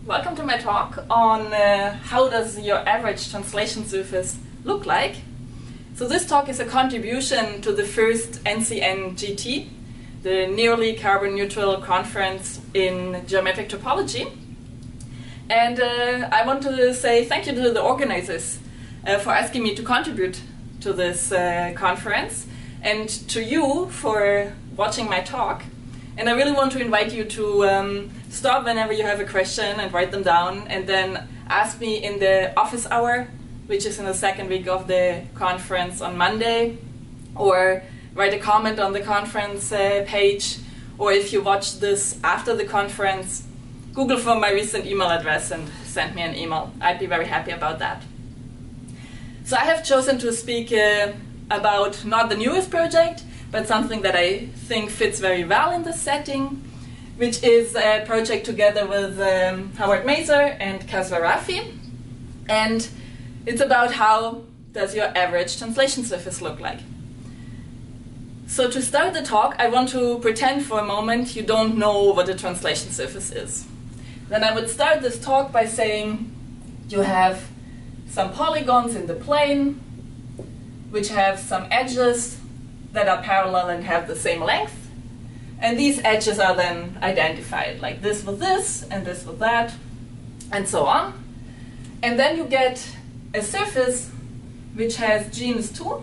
welcome to my talk on how does your average translation surface look like. So this talk is a contribution to the first NCN-GT, the Nearly Carbon Neutral Conference in Geometric Topology. And I want to say thank you to the organizers for asking me to contribute to this conference, and to you for watching my talk. And I really want to invite you to stop whenever you have a question and write them down, and then ask me in the office hour, which is in the second week of the conference on Monday, or write a comment on the conference page, or if you watch this after the conference, Google for my recent email address and send me an email. I'd be very happy about that. So I have chosen to speak about not the newest project, but something that I think fits very well in this setting, which is a project together with Howard Mazer and Kasra Rafi. And it's about how does your average translation surface look like. So to start the talk, I want to pretend for a moment you don't know what a translation surface is. Then I would start this talk by saying you have some polygons in the plane, which have some edges that are parallel and have the same length. And these edges are then identified, like this with this, and this with that, and so on. And then you get a surface which has genus 2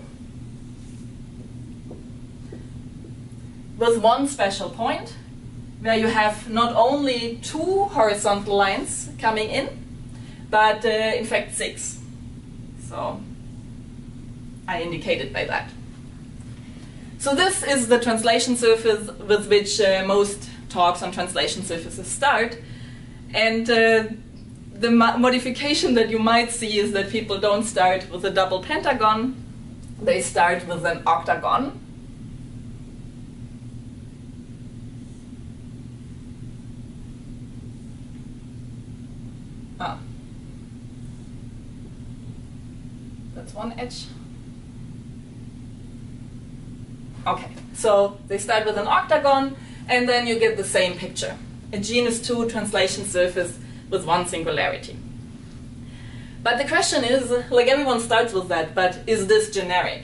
with one special point, where you have not only 2 horizontal lines coming in, but in fact 6. So I indicated by that. So this is the translation surface with which most talks on translation surfaces start. And the modification that you might see is that people don't start with a double pentagon, they start with an octagon. Ah. That's one edge. Okay, so they start with an octagon, and then you get the same picture. A genus 2 translation surface with one singularity. But the question is, like everyone starts with that, but is this generic?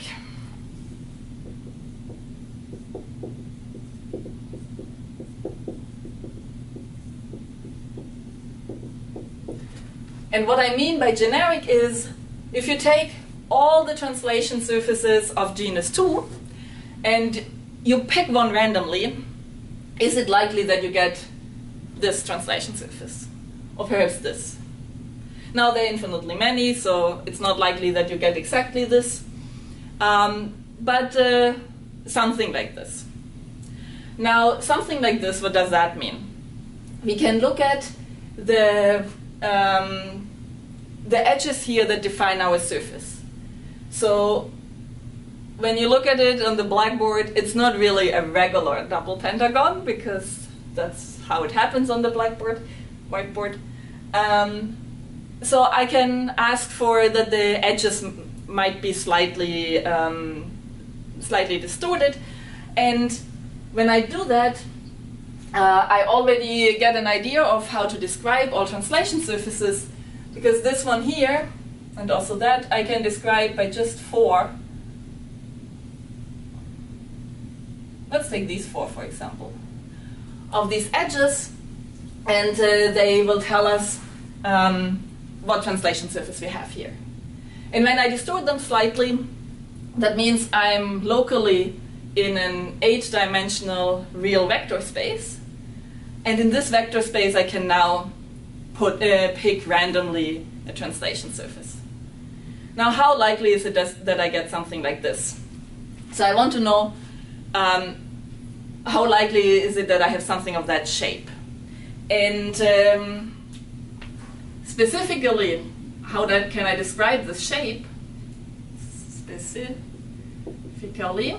And what I mean by generic is, if you take all the translation surfaces of genus 2, and you pick one randomly, is it likely that you get this translation surface? Or perhaps this? Now there are infinitely many, so it's not likely that you get exactly this, but something like this. Now, something like this, what does that mean? We can look at the edges here that define our surface. So when you look at it on the blackboard, it's not really a regular double pentagon, because that's how it happens on the whiteboard. So I can ask for that the edges might be slightly distorted, and when I do that, I already get an idea of how to describe all translation surfaces, because this one here, and also that, I can describe by just 4. Let's take these 4, for example, of these edges, and they will tell us what translation surface we have here. And when I distort them slightly, that means I'm locally in an 8-dimensional real vector space, and in this vector space I can now pick randomly a translation surface. Now, how likely is it that I get something like this? So I want to know how likely is it that I have something of that shape? And specifically, how can I describe this shape? Specifically,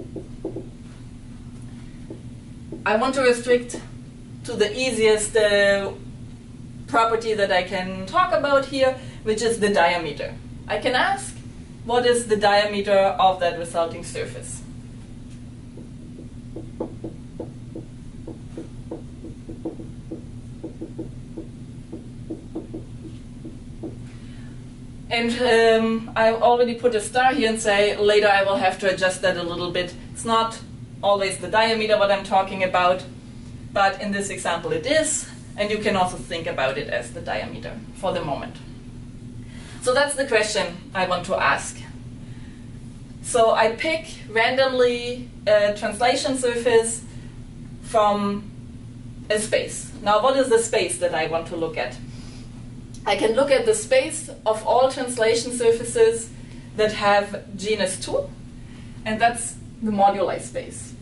I want to restrict to the easiest property that I can talk about here, which is the diameter. I can ask, what is the diameter of that resulting surface? And I already put a star here and say later I will have to adjust that a little bit. It's not always the diameter what I'm talking about, but in this example it is, and you can also think about it as the diameter for the moment. So that's the question I want to ask. So I pick randomly a translation surface from a space. Now what is the space that I want to look at? I can look at the space of all translation surfaces that have genus 2, and that's the moduli space.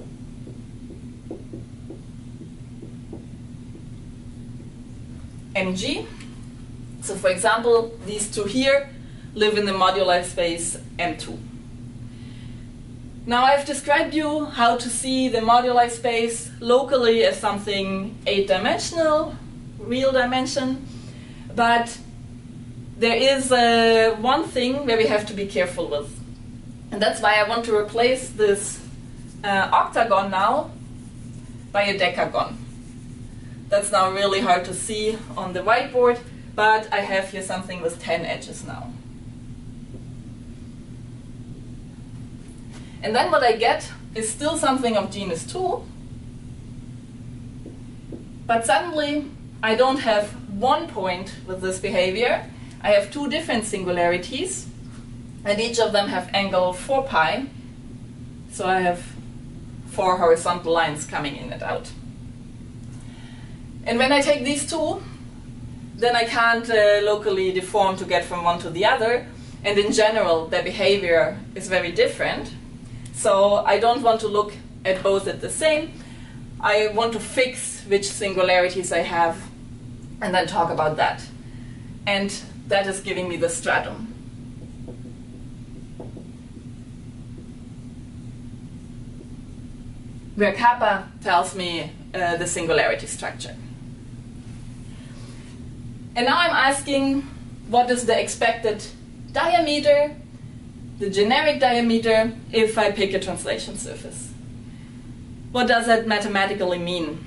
MG. So for example, these two here live in the moduli space M2. Now I've described you how to see the moduli space locally as something 8-dimensional, real dimension, but there is one thing where we have to be careful with. And that's why I want to replace this octagon now by a decagon. That's now really hard to see on the whiteboard, but I have here something with 10 edges now. And then what I get is still something of genus 2, but suddenly I don't have one point with this behavior. I have two different singularities, and each of them have angle 4 pi. So I have 4 horizontal lines coming in and out. And when I take these two, then I can't locally deform to get from one to the other. And in general, their behavior is very different. So I don't want to look at both at the same. I want to fix which singularities I have and then talk about that. And that is giving me the stratum. Where kappa tells me the singularity structure. And now I'm asking, what is the expected diameter, the generic diameter, if I pick a translation surface? What does that mathematically mean?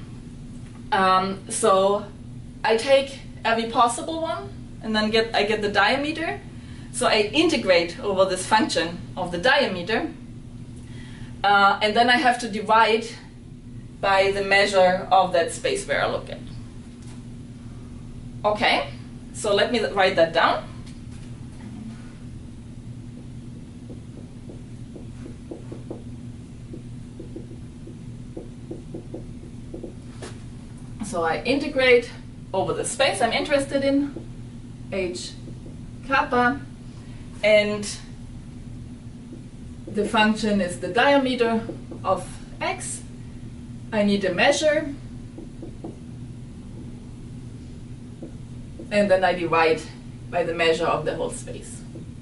So I take every possible one, and then I get the diameter. So I integrate over this function of the diameter, and then I have to divide by the measure of that space where I look at. Okay, so let me write that down. So I integrate over the space I'm interested in, h kappa, and the function is the diameter of x. I need a measure, and then I divide by the measure of the whole space.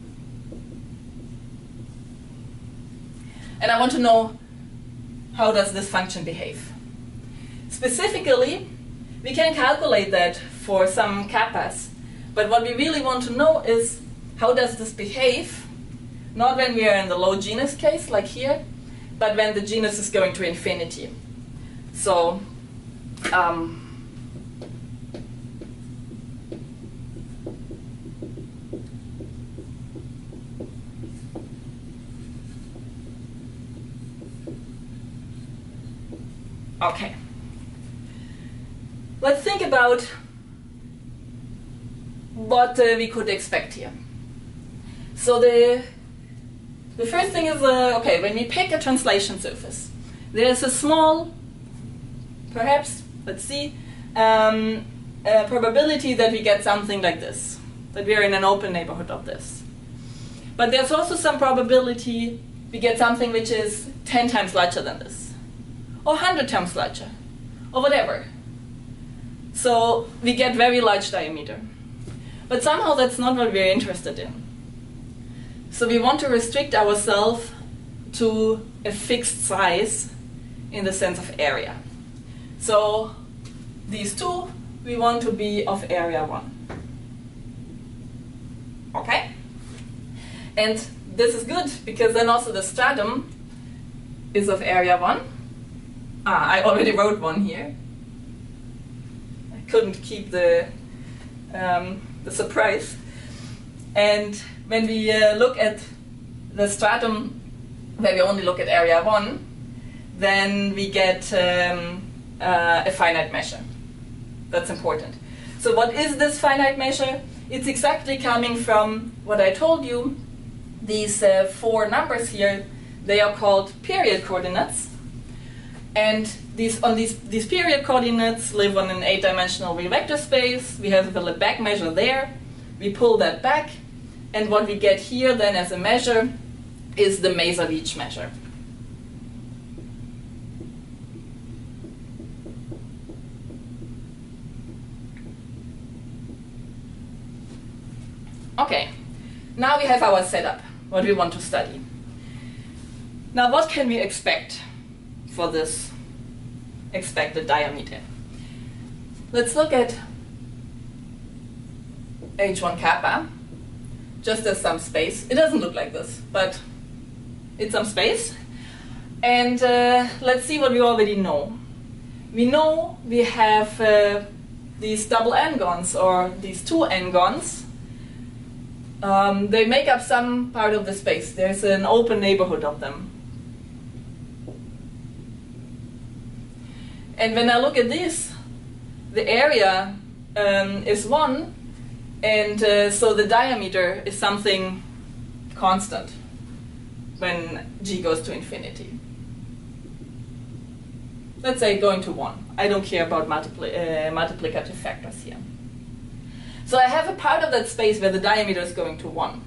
And I want to know, how does this function behave? Specifically, we can calculate that for some kappas, but what we really want to know is, how does this behave, not when we are in the low genus case, like here, but when the genus is going to infinity. So, okay. Let's think about what we could expect here. So the first thing is, okay, when we pick a translation surface, there's a small, perhaps, let's see, probability that we get something like this, that we are in an open neighborhood of this. But there's also some probability we get something which is 10 times larger than this, or 100 times larger, or whatever. So we get very large diameter. But somehow that's not what we're interested in. So we want to restrict ourselves to a fixed size in the sense of area. So these two, we want to be of area 1. Okay? And this is good, because then also the stratum is of area 1. I already wrote one here. I couldn't keep the surprise. And when we look at the stratum where we only look at area 1, then we get a finite measure. That's important. So what is this finite measure? It's exactly coming from what I told you. These 4 numbers here, they are called period coordinates. And these period coordinates live on an 8-dimensional real vector space. We have the Lebesgue measure there. We pull that back. And what we get here then as a measure is the Maser-Leach measure. Okay, now we have our setup, what we want to study. Now what can we expect for this expected diameter? Let's look at H1 kappa, just as some space. It doesn't look like this, but it's some space. And let's see what we already know. We know we have these double n-gons, or these 2 n-gons. They make up some part of the space. There's an open neighborhood of them. And when I look at this, the area is 1, and so the diameter is something constant when g goes to infinity. Let's say going to 1. I don't care about multiplicative factors here. So I have a part of that space where the diameter is going to 1.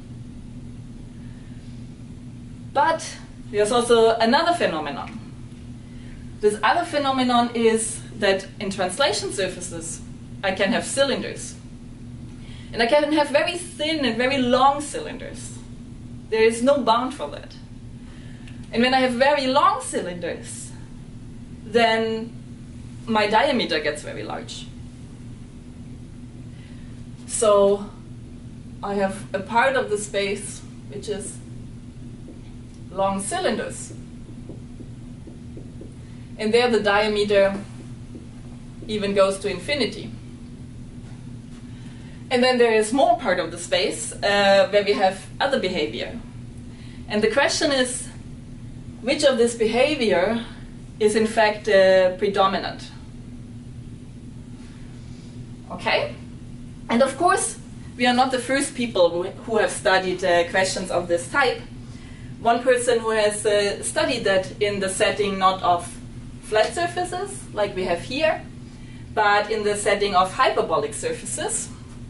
But there's also another phenomenon. This other phenomenon is that in translation surfaces, I can have cylinders. And I can have very thin and very long cylinders. There is no bound for that. And when I have very long cylinders, then my diameter gets very large. So I have a part of the space which is long cylinders. And there the diameter even goes to infinity. And then there is more part of the space where we have other behavior. And the question is, which of this behavior is in fact predominant? Okay? And of course, we are not the first people who have studied questions of this type. One person who has studied that in the setting not of flat surfaces, like we have here, but in the setting of hyperbolic surfaces.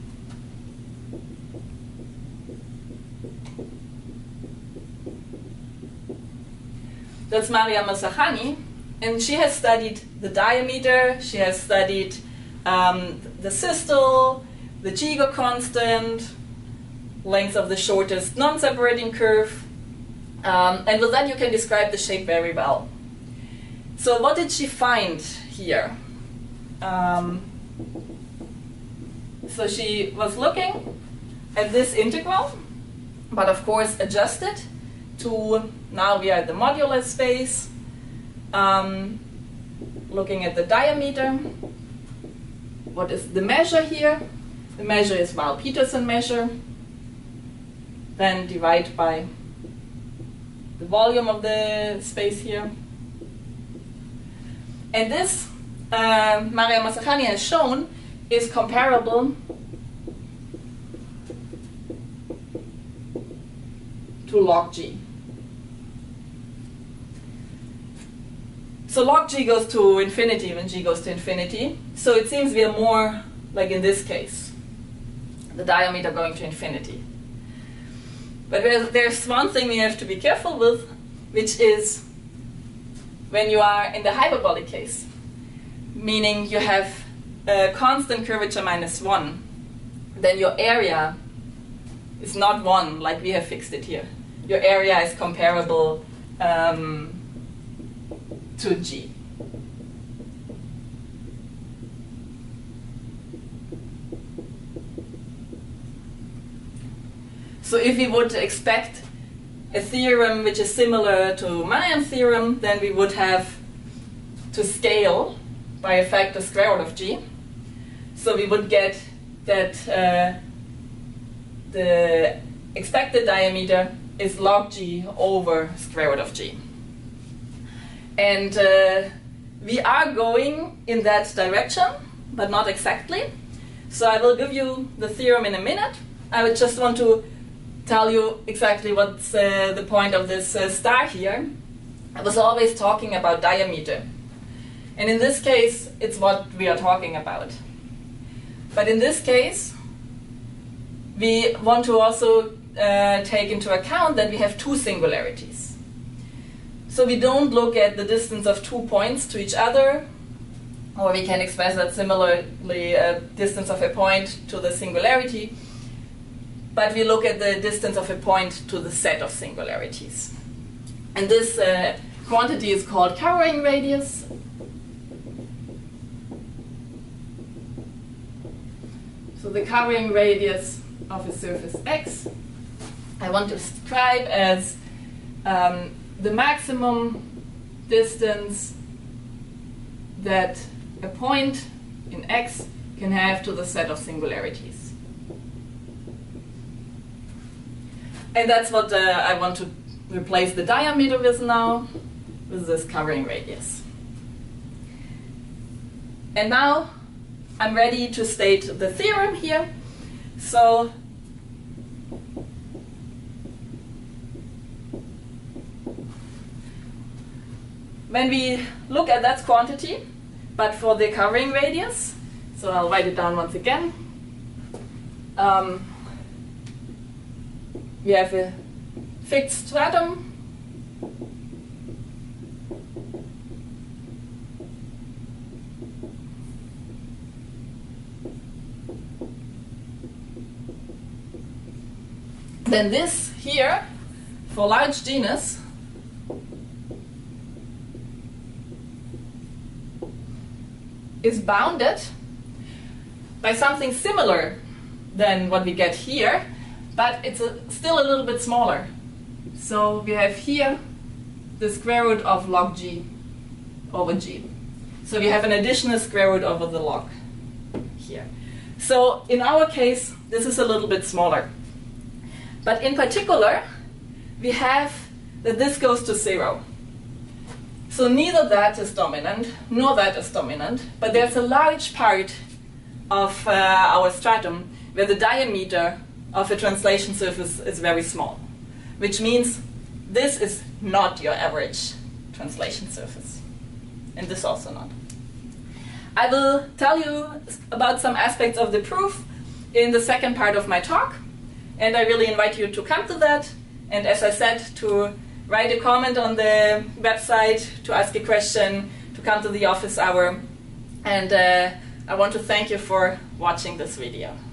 That's Maria Masachani, and she has studied the diameter, she has studied the systole, the Giger constant, length of the shortest non-separating curve, and with that you can describe the shape very well. So what did she find here? So she was looking at this integral, but of course adjusted to, now we are at the modular space, looking at the diameter. What is the measure here? The measure is Weil-Petersen measure. Then divide by the volume of the space here. And this, Maria Masachani has shown, is comparable to log G. So log G goes to infinity when G goes to infinity. So it seems we are more like in this case, the diameter going to infinity. But there's one thing we have to be careful with, which is when you are in the hyperbolic case, meaning you have a constant curvature -1, then your area is not 1 like we have fixed it here. Your area is comparable to G. So if we would expect a theorem which is similar to Mayan theorem, then we would have to scale by a factor square root of G. So we would get that the expected diameter is log g over square root of g. And we are going in that direction, but not exactly. So I will give you the theorem in a minute. I would just want to tell you exactly what's the point of this star here. I was always talking about diameter. And in this case, it's what we are talking about. But in this case, we want to also take into account that we have two singularities. So we don't look at the distance of 2 points to each other, or we can express that similarly, distance of a point to the singularity, but we look at the distance of a point to the set of singularities. And this quantity is called covering radius. So the covering radius of a surface X, I want to describe as the maximum distance that a point in X can have to the set of singularities. And that's what I want to replace the diameter with now, with this covering radius. And now I'm ready to state the theorem here. So when we look at that quantity, but for the covering radius, so I'll write it down once again. We have a fixed stratum. Then this here, for large genus, is bounded by something similar than what we get here, but it's still a little bit smaller. So we have here the square root of log g over g. So we have an additional square root over the log here. So in our case, this is a little bit smaller. But in particular, we have that this goes to 0. So neither that is dominant, nor that is dominant, but there's a large part of our stratum where the diameter of a translation surface is very small, which means this is not your average translation surface, and this also not. I will tell you about some aspects of the proof in the second part of my talk, and I really invite you to come to that, and as I said, to write a comment on the website, to ask a question, to come to the office hour, and I want to thank you for watching this video.